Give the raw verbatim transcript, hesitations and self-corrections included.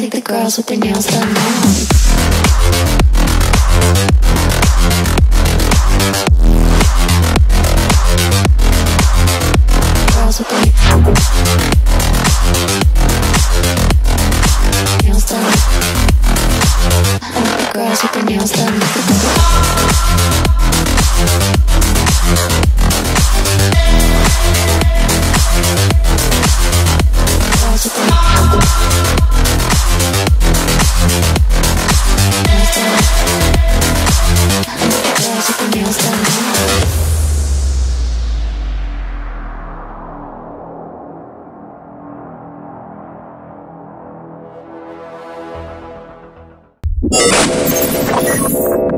think the girls with their nails done now. Girls with their nails done. I think the girls with their nails done. Girls with their nails done. We'll be right back.